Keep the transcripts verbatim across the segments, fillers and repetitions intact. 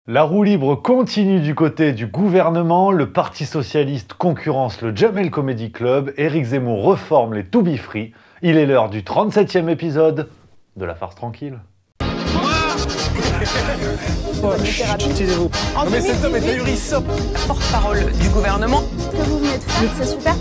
La roue libre continue du côté du gouvernement, le Parti Socialiste concurrence le Jamel Comedy Club, Éric Zemmour reforme les To Be Free. Il est l'heure du trente-septième épisode de La Farce Tranquille. Taisez-vous. En Non mais cet homme est ahurissant. porte-parole du gouvernement. Ce que vous venez de faire, c'est super.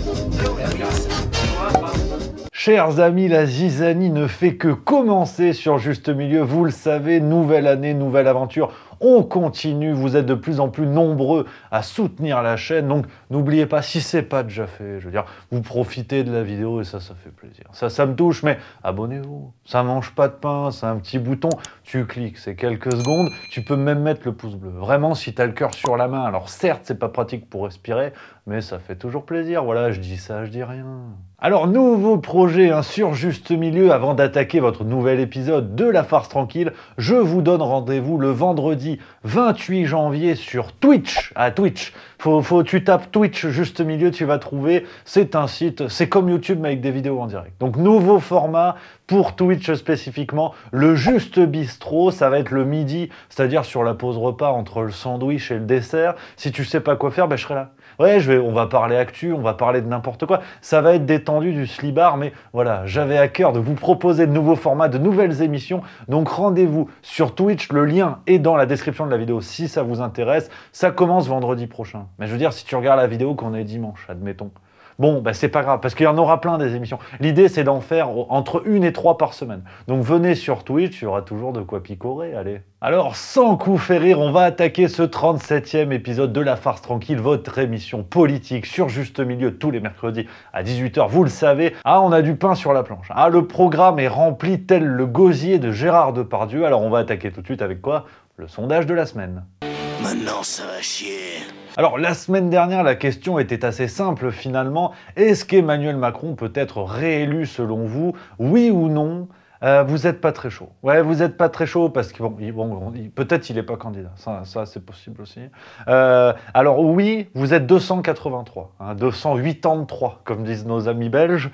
Chers amis, la zizanie ne fait que commencer sur Juste Milieu. Vous le savez, nouvelle année, nouvelle aventure. On continue, vous êtes de plus en plus nombreux à soutenir la chaîne. Donc n'oubliez pas, si c'est pas déjà fait, je veux dire, vous profitez de la vidéo et ça, ça fait plaisir. Ça, ça me touche, mais abonnez-vous. Ça mange pas de pain, c'est un petit bouton. Tu cliques, c'est quelques secondes. Tu peux même mettre le pouce bleu. Vraiment, si tu as le cœur sur la main. Alors certes, c'est pas pratique pour respirer, mais ça fait toujours plaisir. Voilà, je dis ça, je dis rien. Alors, nouveau projet hein, sur Juste Milieu. Avant d'attaquer votre nouvel épisode de La Farce Tranquille, je vous donne rendez-vous le vendredi vingt-huit janvier sur Twitch. À Twitch, faut, faut, tu tapes Twitch Juste Milieu, tu vas trouver. C'est un site, c'est comme YouTube mais avec des vidéos en direct. Donc, nouveau format pour Twitch spécifiquement. Le Juste Bistrot, ça va être le midi, c'est-à-dire sur la pause repas entre le sandwich et le dessert. Si tu sais pas quoi faire, ben, je serai là. Ouais, je vais, on va parler actu, on va parler de n'importe quoi. Ça va être détendu du slibard, mais voilà, j'avais à cœur de vous proposer de nouveaux formats, de nouvelles émissions. Donc rendez-vous sur Twitch, le lien est dans la description de la vidéo si ça vous intéresse. Ça commence vendredi prochain. Mais je veux dire, si tu regardes la vidéo qu'on est dimanche, admettons. Bon, bah c'est pas grave, parce qu'il y en aura plein des émissions. L'idée, c'est d'en faire entre une et trois par semaine. Donc venez sur Twitch, il y aura toujours de quoi picorer, allez. Alors, sans coup faire rire, on va attaquer ce trente-septième épisode de La Farce Tranquille, votre émission politique sur Juste Milieu tous les mercredis à dix-huit heures, vous le savez. Ah, on a du pain sur la planche. Ah, le programme est rempli tel le gosier de Gérard Depardieu. Alors, on va attaquer tout de suite avec quoi? Le sondage de la semaine. Maintenant ça va chier. Alors, la semaine dernière, la question était assez simple finalement. Est-ce qu'Emmanuel Macron peut être réélu selon vous? Oui ou non? euh, Vous n'êtes pas très chaud. Ouais, vous n'êtes pas très chaud parce que bon, il, bon il, peut-être il n'est pas candidat. Ça, ça c'est possible aussi. Euh, alors oui, vous êtes deux cent quatre-vingt-trois. Hein, deux cent quatre-vingt-trois, comme disent nos amis belges.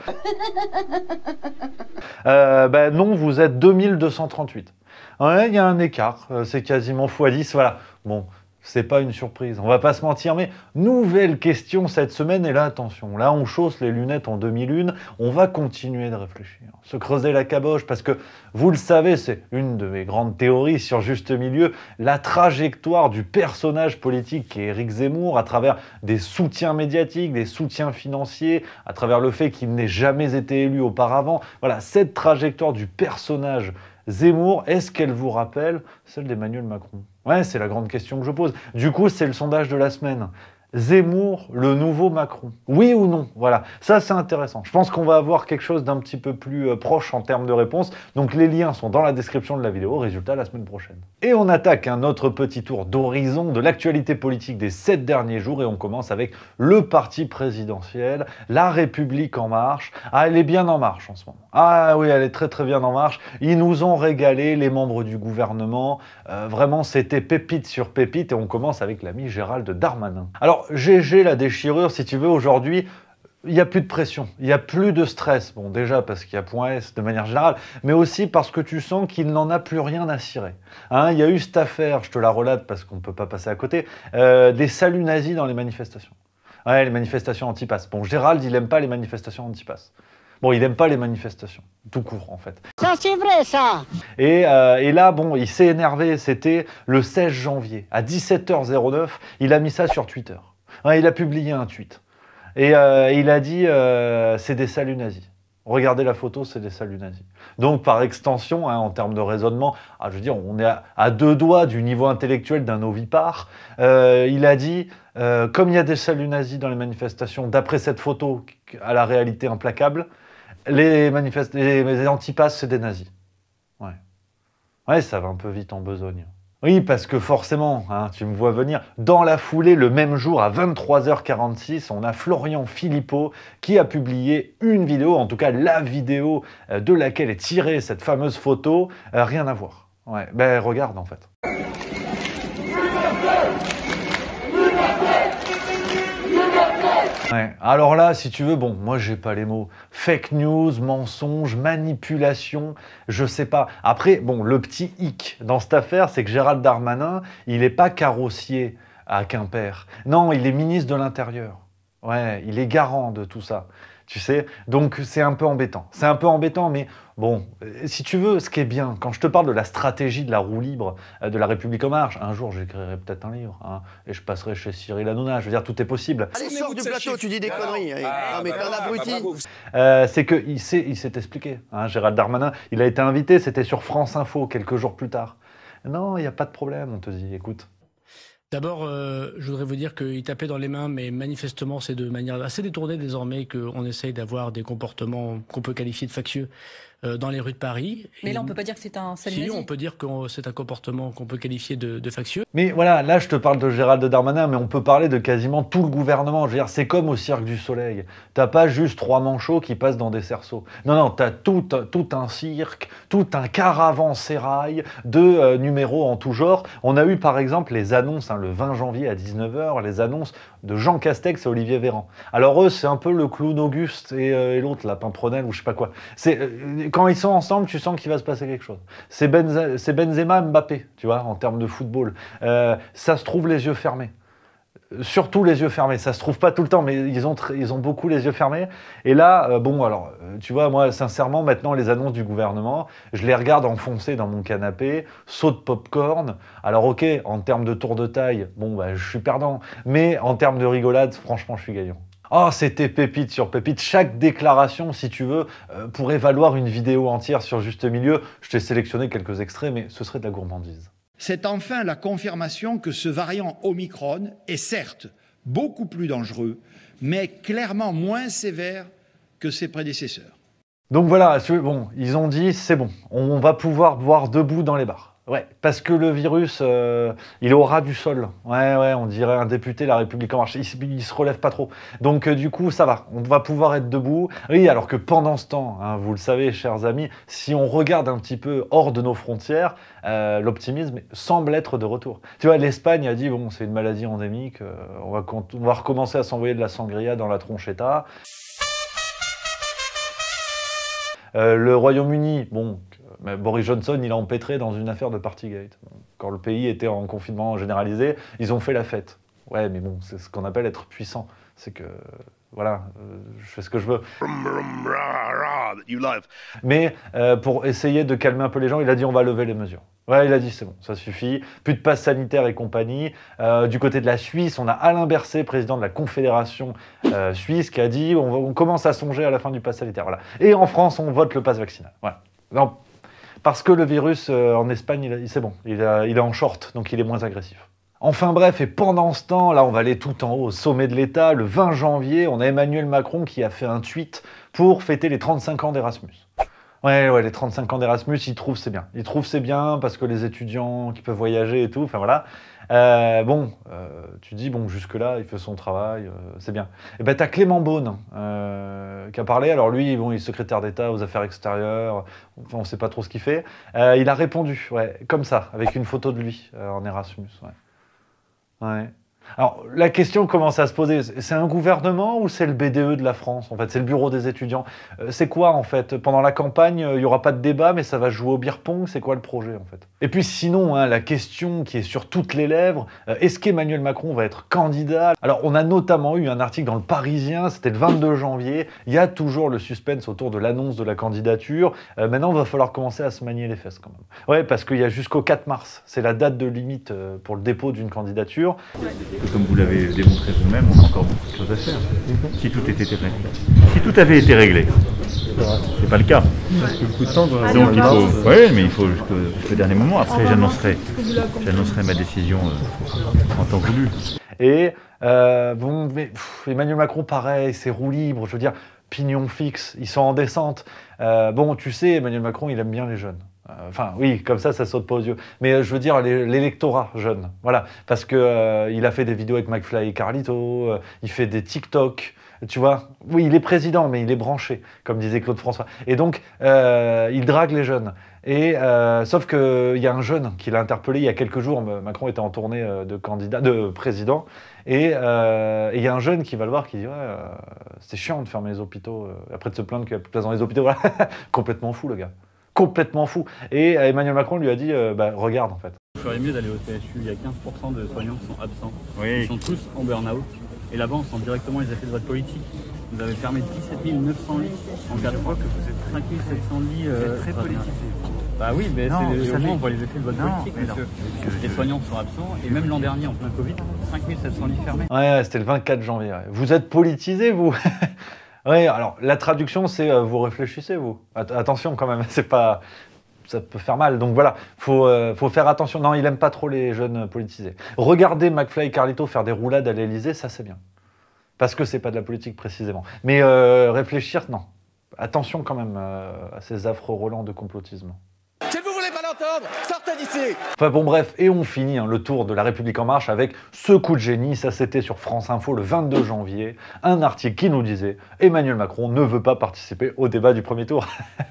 euh, ben non, vous êtes deux mille deux cent trente-huit. Ouais, il y a un écart. C'est quasiment fois dix. Voilà. Bon. C'est pas une surprise, on va pas se mentir, mais nouvelle question cette semaine, et là, attention, là, on chausse les lunettes en deux mille un, on va continuer de réfléchir, se creuser la caboche, parce que, vous le savez, c'est une de mes grandes théories sur Juste Milieu, la trajectoire du personnage politique qui est Éric Zemmour, à travers des soutiens médiatiques, des soutiens financiers, à travers le fait qu'il n'ait jamais été élu auparavant, voilà, cette trajectoire du personnage Zemmour, est-ce qu'elle vous rappelle celle d'Emmanuel Macron? Ouais, c'est la grande question que je pose. Du coup, c'est le sondage de la semaine. Zemmour, le nouveau Macron. Oui ou non? Voilà, ça c'est intéressant. Je pense qu'on va avoir quelque chose d'un petit peu plus euh, proche en termes de réponse. Donc les liens sont dans la description de la vidéo. Résultat la semaine prochaine. Et on attaque un autre petit tour d'horizon de l'actualité politique des sept derniers jours. Et on commence avec le parti présidentiel, La République En Marche. Ah, elle est bien en marche en ce moment. Ah oui, elle est très très bien en marche. Ils nous ont régalé, les membres du gouvernement. Euh, vraiment, c'était pépite sur pépite. Et on commence avec l'ami Gérald Darmanin. Alors, G G la déchirure, si tu veux, aujourd'hui, il n'y a plus de pression, il n'y a plus de stress. Bon, déjà parce qu'il y a point S de manière générale, mais aussi parce que tu sens qu'il n'en a plus rien à cirer. Hein, il y a eu cette affaire, je te la relate parce qu'on ne peut pas passer à côté, euh, des saluts nazis dans les manifestations. Ouais, les manifestations anti-pass. Bon, Gérald, il n'aime pas les manifestations anti-pass. Bon, il n'aime pas les manifestations, tout court en fait. Ça c'est vrai ça. Et, euh, et là, bon, il s'est énervé, c'était le seize janvier, à dix-sept heures zéro neuf, il a mis ça sur Twitter. Ouais, il a publié un tweet. Et euh, il a dit, euh, c'est des saluts nazis. Regardez la photo, c'est des saluts nazis. Donc, par extension, hein, en termes de raisonnement, ah, je veux dire, on est à, à deux doigts du niveau intellectuel d'un ovipare. Euh, il a dit, euh, comme il y a des saluts nazis dans les manifestations, d'après cette photo à la réalité implacable, les, manifest... les, les antipasses, c'est des nazis. Ouais. Ouais, ça va un peu vite en besogne. Oui, parce que forcément, hein, tu me vois venir, dans la foulée, le même jour, à vingt-trois heures quarante-six, on a Florian Philippot qui a publié une vidéo, en tout cas la vidéo de laquelle est tirée cette fameuse photo, euh, rien à voir. Ouais, ben regarde en fait. Ouais. Alors là, si tu veux, bon, moi j'ai pas les mots. Fake news, mensonge, manipulation, je sais pas. Après, bon, le petit hic dans cette affaire, c'est que Gérald Darmanin, il est pas carrossier à Quimper. Non, il est ministre de l'Intérieur. Ouais, il est garant de tout ça. Tu sais, donc c'est un peu embêtant. C'est un peu embêtant, mais bon, si tu veux, ce qui est bien, quand je te parle de la stratégie de la roue libre de la République en marche, un jour j'écrirai peut-être un livre, hein, et je passerai chez Cyril Hanouna, je veux dire, tout est possible. Allez, sors du plateau, tu dis des conneries. Ah, mais t'es un abruti. Euh, c'est qu'il s'est, il s'est expliqué, hein, Gérald Darmanin, il a été invité, c'était sur France Info, quelques jours plus tard. Non, il n'y a pas de problème, on te dit, écoute. D'abord, euh, je voudrais vous dire qu'il tapait dans les mains, mais manifestement, c'est de manière assez détournée désormais qu'on essaye d'avoir des comportements qu'on peut qualifier de factieux euh, dans les rues de Paris. Mais Et là, on peut pas dire que c'est un salut si, nazi. on peut dire que c'est un comportement qu'on peut qualifier de, de factieux. Mais voilà, là je te parle de Gérald Darmanin, mais on peut parler de quasiment tout le gouvernement. Je veux dire, c'est comme au Cirque du Soleil. T'as pas juste trois manchots qui passent dans des cerceaux. Non, non, t'as tout, tout un cirque, tout un caravansérail de euh, numéros en tout genre. On a eu par exemple les annonces, hein, le vingt janvier à dix-neuf heures, les annonces de Jean Castex et Olivier Véran. Alors eux, c'est un peu le clown Auguste et, euh, et l'autre, la Pimprenel ou je sais pas quoi. C'est, euh, quand ils sont ensemble, tu sens qu'il va se passer quelque chose. C'est Benze- c'est Benzema Mbappé, tu vois, en termes de football. Euh, ça se trouve les yeux fermés. Surtout les yeux fermés. Ça se trouve pas tout le temps, mais ils ont, ils ont beaucoup les yeux fermés. Et là, euh, bon, alors, euh, tu vois, moi, sincèrement, maintenant, les annonces du gouvernement, je les regarde enfoncées dans mon canapé, saut de popcorn. Alors, ok, en termes de tour de taille, bon, bah, je suis perdant. Mais en termes de rigolade, franchement, je suis gagnant. Oh, c'était pépite sur pépite. Chaque déclaration, si tu veux, euh, pourrait valoir une vidéo entière sur Juste Milieu. Je t'ai sélectionné quelques extraits, mais ce serait de la gourmandise. C'est enfin la confirmation que ce variant Omicron est certes beaucoup plus dangereux, mais clairement moins sévère que ses prédécesseurs. Donc voilà, bon, ils ont dit, c'est bon, on va pouvoir boire debout dans les bars. Ouais, parce que le virus, euh, il est au ras du sol. Ouais, ouais, on dirait un député La République En Marche. Il, il se relève pas trop. Donc euh, du coup, ça va. On va pouvoir être debout. Oui, alors que pendant ce temps, hein, vous le savez, chers amis, si on regarde un petit peu hors de nos frontières, euh, l'optimisme semble être de retour. Tu vois, l'Espagne a dit, bon, c'est une maladie endémique, euh, on, va, on va recommencer à s'envoyer de la sangria dans la tronchetta. Euh, le Royaume-Uni, bon, mais Boris Johnson, il a empêtré dans une affaire de Partygate. Quand le pays était en confinement généralisé, ils ont fait la fête. Ouais, mais bon, c'est ce qu'on appelle être puissant. C'est que, voilà, euh, je fais ce que je veux. Mais euh, pour essayer de calmer un peu les gens, il a dit on va lever les mesures. Ouais, il a dit c'est bon, ça suffit. Plus de passe sanitaire et compagnie. Euh, du côté de la Suisse, on a Alain Berset, président de la Confédération euh, suisse, qui a dit on, va, on commence à songer à la fin du passe sanitaire. Voilà. Et en France, on vote le passe vaccinal. Voilà. Non, parce que le virus euh, en Espagne, il, il, c'est bon, il, a, il est en short, donc il est moins agressif. Enfin bref, et pendant ce temps, là on va aller tout en haut, au sommet de l'État, le vingt janvier, on a Emmanuel Macron qui a fait un tweet pour fêter les trente-cinq ans d'Erasmus. Ouais, ouais, les trente-cinq ans d'Erasmus, il trouve c'est bien. Il trouve c'est bien parce que les étudiants qui peuvent voyager et tout, enfin voilà. Euh, bon, euh, tu dis, bon, jusque-là, il fait son travail, euh, c'est bien. Et ben, t'as Clément Beaune euh, qui a parlé. Alors lui, bon, il est secrétaire d'État aux affaires extérieures, enfin, on sait pas trop ce qu'il fait. Euh, il a répondu, ouais, comme ça, avec une photo de lui euh, en Erasmus, ouais. Ouais. Alors, la question commence à se poser, c'est un gouvernement ou c'est le B D E de la France, en fait? C'est le bureau des étudiants. Euh, c'est quoi, en fait? Pendant la campagne, il n'y aura pas de débat, mais ça va jouer au beer pong, c'est quoi le projet, en fait? Et puis sinon, hein, la question qui est sur toutes les lèvres, euh, est-ce qu'Emmanuel Macron va être candidat? Alors, on a notamment eu un article dans Le Parisien, c'était le vingt-deux janvier, il y a toujours le suspense autour de l'annonce de la candidature. Euh, maintenant, il va falloir commencer à se manier les fesses, quand même. Ouais, parce qu'il y a jusqu'au quatre mars, c'est la date de limite euh, pour le dépôt d'une candidature. Comme vous l'avez démontré vous-même, on a encore beaucoup de choses à faire. Si tout était réglé. Si tout avait été réglé. C'est pas le cas. Beaucoup de temps, donc il faut. Oui, mais il faut jusqu'au jusqu'au dernier moment. Après, j'annoncerai, j'annoncerai ma décision euh, en temps voulu. Et euh, bon, mais, pff, Emmanuel Macron, pareil, c'est roue libre. Je veux dire, pignon fixe. Ils sont en descente. Euh, bon, tu sais, Emmanuel Macron, il aime bien les jeunes. Enfin, oui, comme ça, ça saute pas aux yeux. Mais euh, je veux dire, l'électorat jeune, voilà. Parce que euh, il a fait des vidéos avec McFly et Carlito, euh, il fait des TikTok, Tu vois, oui, il est président, mais il est branché, comme disait Claude François. Et donc, euh, il drague les jeunes. Et, euh, sauf qu'il y a un jeune qui l'a interpellé il y a quelques jours. Macron était en tournée de, candidat, de président. Et il euh, y a un jeune qui va le voir qui dit ouais, euh, c'est chiant de fermer les hôpitaux. Euh, après de se plaindre qu'il n'y a plus de place dans les hôpitaux. Voilà. Complètement fou, le gars. Complètement fou. Et Emmanuel Macron lui a dit euh, bah, regarde, en fait. Il ferait mieux d'aller au C H U. Il y a quinze pour cent de soignants qui sont absents. Oui. Ils sont tous en burn-out. Et là-bas, on sent directement les effets de votre politique. Vous avez fermé dix-sept mille neuf cents lits. En quatre mois, que vous êtes cinq mille sept cents lits. Euh, très politisé. Bah oui, mais c'est au moins on voit les effets de votre non, politique, monsieur. Les soignants sont absents. Et même l'an dernier, en plein Covid, cinq mille sept cents lits fermés. Ouais, c'était le vingt-quatre janvier. Ouais. Vous êtes politisé, vous. Oui, alors la traduction, c'est euh, vous réfléchissez, vous. At attention quand même, c'est pas... ça peut faire mal. Donc voilà, faut, euh, faut faire attention. Non, il aime pas trop les jeunes politisés. Regardez McFly et Carlito faire des roulades à l'Elysée, ça c'est bien. Parce que c'est pas de la politique précisément. Mais euh, réfléchir, non. Attention quand même euh, à ces affreux relents de complotisme. Si vous voulez pas l'entendre, sortez d'ici. Enfin bon bref, et on finit hein, le tour de La République En Marche avec ce coup de génie. Ça c'était sur France Info le vingt-deux janvier. Un article qui nous disait « Emmanuel Macron ne veut pas participer au débat du premier tour ».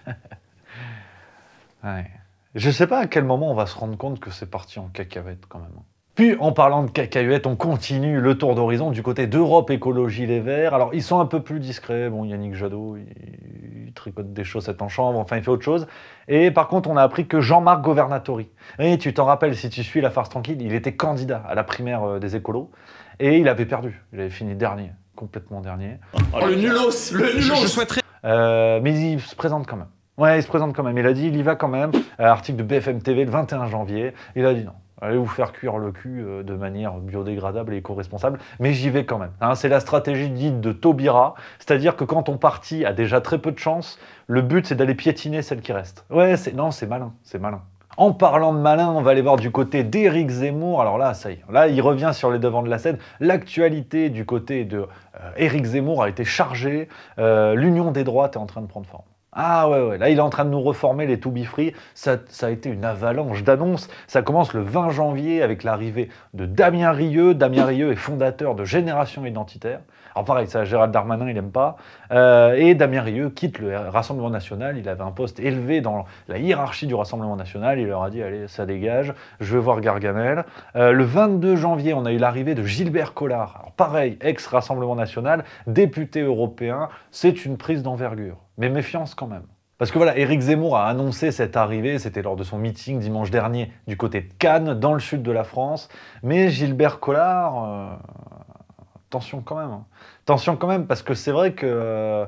Ouais. Je sais pas à quel moment on va se rendre compte que c'est parti en cacahuète quand même. Puis, en parlant de cacahuètes, on continue le tour d'horizon du côté d'Europe Écologie Les Verts. Alors, ils sont un peu plus discrets. Bon, Yannick Jadot, il, il tricote des chaussettes en chambre, enfin, il fait autre chose. Et par contre, on a appris que Jean-Marc Governatori, et tu t'en rappelles, si tu suis La Farce Tranquille, il était candidat à la primaire des écolos, et il avait perdu. Il avait fini dernier, complètement dernier. Oh, le nulos, le nulos. Je, je souhaiterais... Euh, mais il se présente quand même. Ouais, il se présente quand même. Il a dit, il y va quand même. Euh, article de B F M T V le vingt et un janvier. Il a dit non. Allez vous faire cuire le cul euh, de manière biodégradable et éco-responsable, mais j'y vais quand même. Hein, c'est la stratégie dite de Taubira, c'est-à-dire que quand ton parti a déjà très peu de chance, le but c'est d'aller piétiner celle qui reste. Ouais, c'est non, c'est malin, c'est malin. En parlant de malin, on va aller voir du côté d'Éric Zemmour. Alors là, ça y est, là il revient sur les devants de la scène. L'actualité du côté de euh, Éric Zemmour a été chargée. Euh, L'union des droites est en train de prendre forme. Ah ouais, ouais, là il est en train de nous reformer les To Be Free, ça, ça a été une avalanche d'annonces. Ça commence le vingt janvier avec l'arrivée de Damien Rieu. Damien Rieu est fondateur de Génération Identitaire. Alors pareil, ça Gérald Darmanin il aime pas. Euh, et Damien Rieu quitte le Rassemblement National, il avait un poste élevé dans la hiérarchie du Rassemblement National, il leur a dit allez ça dégage, je vais voir Gargamel. Euh, le vingt-deux janvier, on a eu l'arrivée de Gilbert Collard. Alors pareil, ex-Rassemblement National, député européen, c'est une prise d'envergure. Mais méfiance quand même. Parce que voilà, Éric Zemmour a annoncé cette arrivée, c'était lors de son meeting dimanche dernier du côté de Cannes, dans le sud de la France. Mais Gilbert Collard, euh, attention quand même. Hein. Attention quand même, parce que c'est vrai que euh,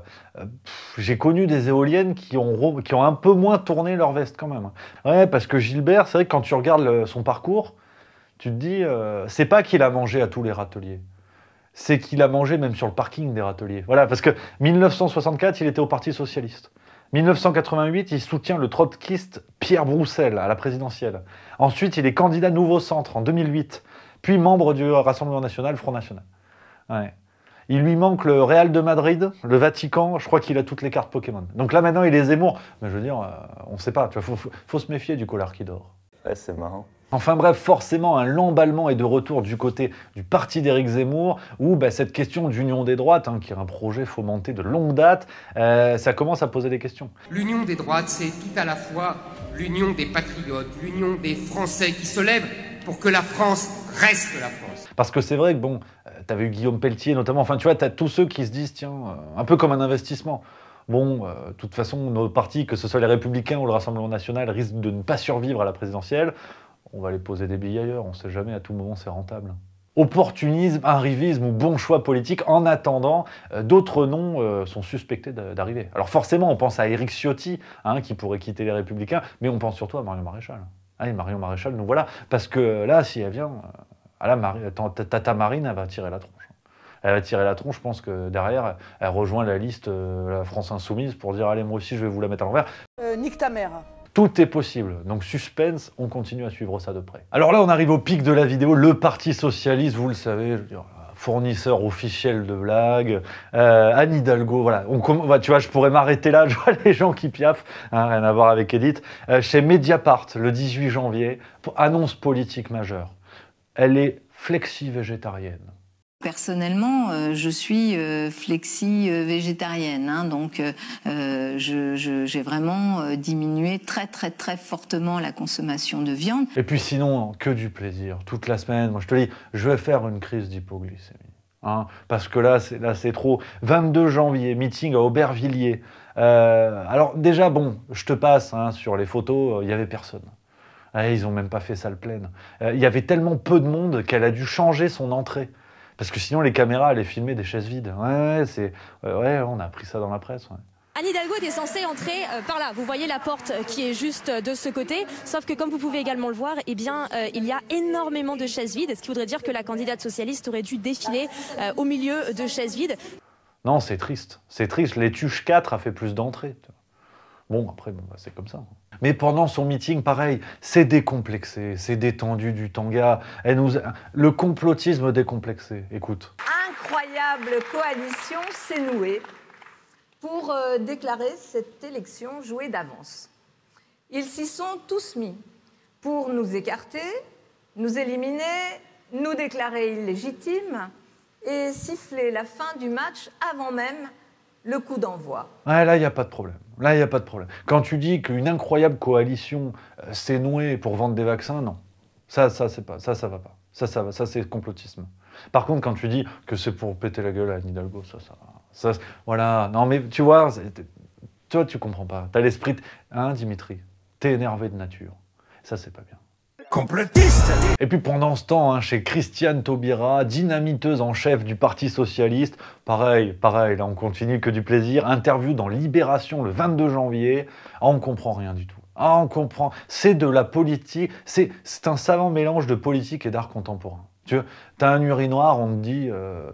j'ai connu des éoliennes qui ont, qui ont un peu moins tourné leur veste quand même. Ouais, parce que Gilbert, c'est vrai que quand tu regardes le, son parcours, tu te dis, euh, c'est pas qu'il a mangé à tous les râteliers. C'est qu'il a mangé même sur le parking des râteliers. Voilà, parce que mille neuf cent soixante-quatre, il était au Parti Socialiste. mille neuf cent quatre-vingt-huit, il soutient le trotskiste Pierre Broussel à la présidentielle. Ensuite, il est candidat Nouveau Centre en deux mille huit, puis membre du Rassemblement National, Front National. Ouais. Il lui manque le Real de Madrid, le Vatican, je crois qu'il a toutes les cartes Pokémon. Donc là, maintenant, il est Zemmour. Mais je veux dire, euh, on ne sait pas, il faut, faut, faut se méfier du collard qui dort. Ouais, c'est marrant. Enfin bref, forcément, un l'emballement est de retour du côté du parti d'Éric Zemmour, où bah, cette question d'union des droites, hein, qui est un projet fomenté de longue date, euh, ça commence à poser des questions. L'union des droites, c'est tout à la fois l'union des patriotes, l'union des Français qui se lèvent pour que la France reste la France. Parce que c'est vrai que, bon, euh, t'avais eu Guillaume Pelletier notamment, enfin tu vois, t'as tous ceux qui se disent, tiens, euh, un peu comme un investissement. Bon, de euh, toute façon, nos partis, que ce soit les Républicains ou le Rassemblement National, risquent de ne pas survivre à la présidentielle. On va aller poser des billes ailleurs, on ne sait jamais, à tout moment c'est rentable. Opportunisme, arrivisme ou bon choix politique, en attendant, euh, d'autres noms euh, sont suspectés d'arriver. Alors forcément, on pense à Éric Ciotti, hein, qui pourrait quitter les Républicains, mais on pense surtout à Marion Maréchal. Allez, Marion Maréchal, nous voilà, parce que là, si elle vient, euh, à la Marie, Tata Marine, elle va tirer la tronche. Elle va tirer la tronche, je pense que derrière, elle rejoint la liste euh, la France Insoumise pour dire « Allez, moi aussi, je vais vous la mettre à l'envers. Euh, » Nique ta mère. Tout est possible, donc suspense, on continue à suivre ça de près. Alors là, on arrive au pic de la vidéo, le Parti Socialiste, vous le savez, je veux dire, fournisseur officiel de blagues, euh, Anne Hidalgo, voilà, on, tu vois, je pourrais m'arrêter là, je vois les gens qui piaffent, hein, rien à voir avec Edith, euh, chez Mediapart, le dix-huit janvier, annonce politique majeure, elle est flexi-végétarienne. Personnellement, euh, je suis euh, flexi-végétarienne, hein, donc euh, je, je, j'ai vraiment euh, diminué très très très fortement la consommation de viande. Et puis sinon, que du plaisir, toute la semaine. Moi je te dis, je vais faire une crise d'hypoglycémie. Hein, parce que là, c'est, là, c'est trop. vingt-deux janvier, meeting à Aubervilliers. Euh, alors déjà, bon, je te passe hein, sur les photos, il euh, n'y avait personne. Ah, ils n'ont même pas fait salle pleine. Il euh, y avait tellement peu de monde qu'elle a dû changer son entrée. Parce que sinon, les caméras allaient filmer des chaises vides. Ouais, ouais, c'est... ouais on a appris ça dans la presse. Ouais. Anne Hidalgo était censée entrer euh, par là. Vous voyez la porte qui est juste de ce côté. Sauf que comme vous pouvez également le voir, eh bien, euh, il y a énormément de chaises vides. Ce qui voudrait dire que la candidate socialiste aurait dû défiler euh, au milieu de chaises vides. Non, c'est triste. C'est triste. Les Tuches quatre a fait plus d'entrées. Bon, après, bon, bah, c'est comme ça. Mais pendant son meeting, pareil, c'est décomplexé, c'est détendu du tanga. Elle nous... Le complotisme décomplexé, écoute. Incroyable coalition s'est nouée pour euh, déclarer cette élection jouée d'avance. Ils s'y sont tous mis pour nous écarter, nous éliminer, nous déclarer illégitimes et siffler la fin du match avant même le coup d'envoi. Ouais, là, il n'y a pas de problème. Là, il n'y a pas de problème. Quand tu dis qu'une incroyable coalition euh, s'est nouée pour vendre des vaccins, non. Ça, ça, c'est pas, ça, ça va pas. Ça, ça va. Ça, c'est complotisme. Par contre, quand tu dis que c'est pour péter la gueule à Anne Hidalgo, ça, ça, ça, voilà. Non, mais tu vois, toi, tu comprends pas. T'as l'esprit, de... hein, Dimitri. T'es énervé de nature. Ça, c'est pas bien. Complotiste. Et puis pendant ce temps, hein, chez Christiane Taubira, dynamiteuse en chef du Parti Socialiste, pareil, pareil, là on continue que du plaisir, interview dans Libération le vingt-deux janvier, ah, on ne comprend rien du tout. Ah, on comprend, c'est de la politique, c'est, c'est un savant mélange de politique et d'art contemporain. Tu as un urinoir, on te dit... Euh,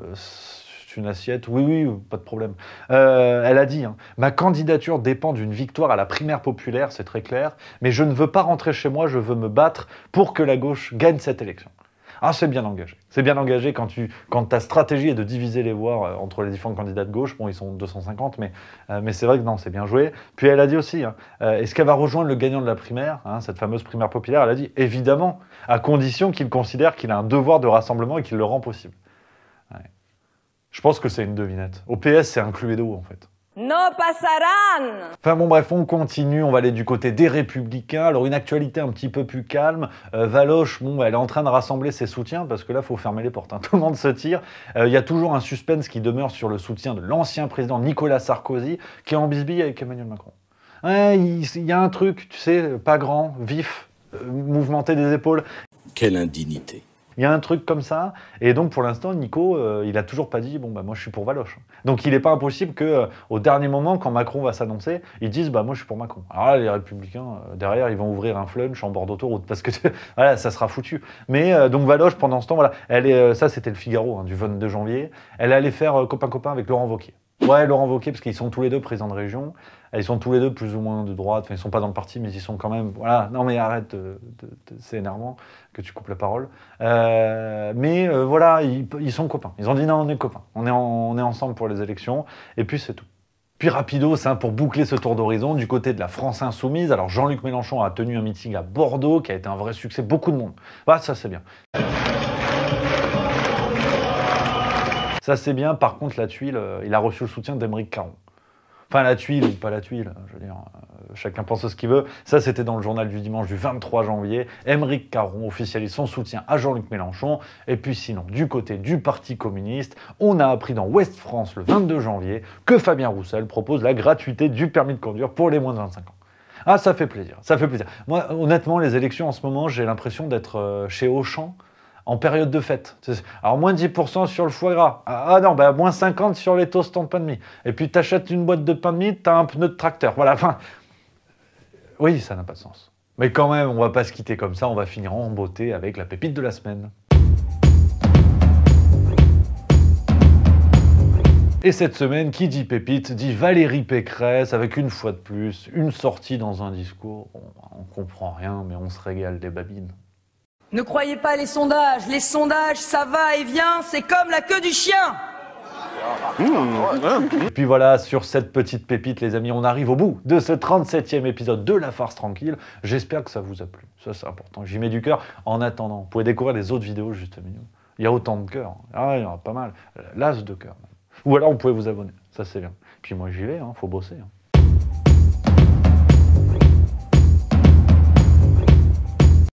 une assiette, oui, oui, pas de problème. Euh, elle a dit, hein, ma candidature dépend d'une victoire à la primaire populaire, c'est très clair, mais je ne veux pas rentrer chez moi, je veux me battre pour que la gauche gagne cette élection. Ah, c'est bien engagé. C'est bien engagé quand, tu, quand ta stratégie est de diviser les voix euh, entre les différents candidats de gauche. Bon, ils sont deux cent cinquante, mais, euh, mais c'est vrai que non, c'est bien joué. Puis elle a dit aussi, hein, euh, est-ce qu'elle va rejoindre le gagnant de la primaire, hein, cette fameuse primaire populaire? Elle a dit, évidemment, à condition qu'il considère qu'il a un devoir de rassemblement et qu'il le rend possible. Ouais. Je pense que c'est une devinette. Au P S, c'est un Cluedo, en fait. No pasarán. Enfin bon, bref, on continue. On va aller du côté des Républicains. Alors, une actualité un petit peu plus calme. Euh, Valoche, bon, elle est en train de rassembler ses soutiens parce que là, il faut fermer les portes. Hein. Tout le monde se tire. Il euh, y a toujours un suspense qui demeure sur le soutien de l'ancien président Nicolas Sarkozy qui est en bisbille avec Emmanuel Macron. Ouais, il, il y a un truc, tu sais, pas grand, vif, euh, mouvementé des épaules. Quelle indignité. Il y a un truc comme ça, et donc pour l'instant, Nico, euh, il a toujours pas dit, bon bah moi je suis pour Valoche. Donc il n'est pas impossible que euh, au dernier moment, quand Macron va s'annoncer, ils disent, bah moi je suis pour Macron. Alors là, les Républicains, euh, derrière, ils vont ouvrir un flunch en bord d'autoroute, parce que voilà, ça sera foutu. Mais euh, donc Valoche, pendant ce temps, voilà, elle est, euh, ça c'était le Figaro hein, du vingt-deux janvier, elle allait faire copain-copain euh, avec Laurent Wauquiez. Ouais, Laurent Wauquiez, parce qu'ils sont tous les deux présidents de région, ils sont tous les deux plus ou moins de droite, enfin ils sont pas dans le parti, mais ils sont quand même... Voilà, non mais arrête, de, de, de, c'est énervant que tu coupes la parole. Euh, mais euh, voilà, ils, ils sont copains. Ils ont dit non, on est copains, on est, en, on est ensemble pour les élections, et puis c'est tout. Puis rapidos, hein, pour boucler ce tour d'horizon, du côté de la France Insoumise, alors Jean-Luc Mélenchon a tenu un meeting à Bordeaux, qui a été un vrai succès, beaucoup de monde. Bah, ça c'est bien. Ça c'est bien, par contre la tuile, euh, il a reçu le soutien d'Aymeric Caron. Enfin la tuile ou pas la tuile, je veux dire, euh, chacun pense ce qu'il veut. Ça c'était dans le journal du dimanche du vingt-trois janvier. Aymeric Caron officialise son soutien à Jean-Luc Mélenchon. Et puis sinon, du côté du Parti communiste, on a appris dans Ouest France le vingt-deux janvier que Fabien Roussel propose la gratuité du permis de conduire pour les moins de vingt-cinq ans. Ah, ça fait plaisir, ça fait plaisir. Moi, honnêtement, les élections en ce moment, j'ai l'impression d'être euh, chez Auchan, en période de fête. Alors, moins dix pour cent sur le foie gras. Ah non, bah, moins cinquante sur les toasts en pain de mie. Et puis, t'achètes une boîte de pain de mie, t'as un pneu de tracteur. Voilà, enfin... Oui, ça n'a pas de sens. Mais quand même, on va pas se quitter comme ça, on va finir en beauté avec la pépite de la semaine. Et cette semaine, qui dit pépite, dit Valérie Pécresse, avec une fois de plus, une sortie dans un discours. On, on comprend rien, mais on se régale des babines. Ne croyez pas les sondages. Les sondages, ça va et vient, c'est comme la queue du chien. Et puis voilà, sur cette petite pépite, les amis, on arrive au bout de ce trente-septième épisode de La Farce Tranquille. J'espère que ça vous a plu. Ça, c'est important. J'y mets du cœur. En attendant, vous pouvez découvrir les autres vidéos juste au milieu. Il y a autant de cœurs. Ah, il y en a pas mal. L'as de cœur. Ou alors, vous pouvez vous abonner. Ça, c'est bien. Puis moi, j'y vais, hein, faut bosser. Hein.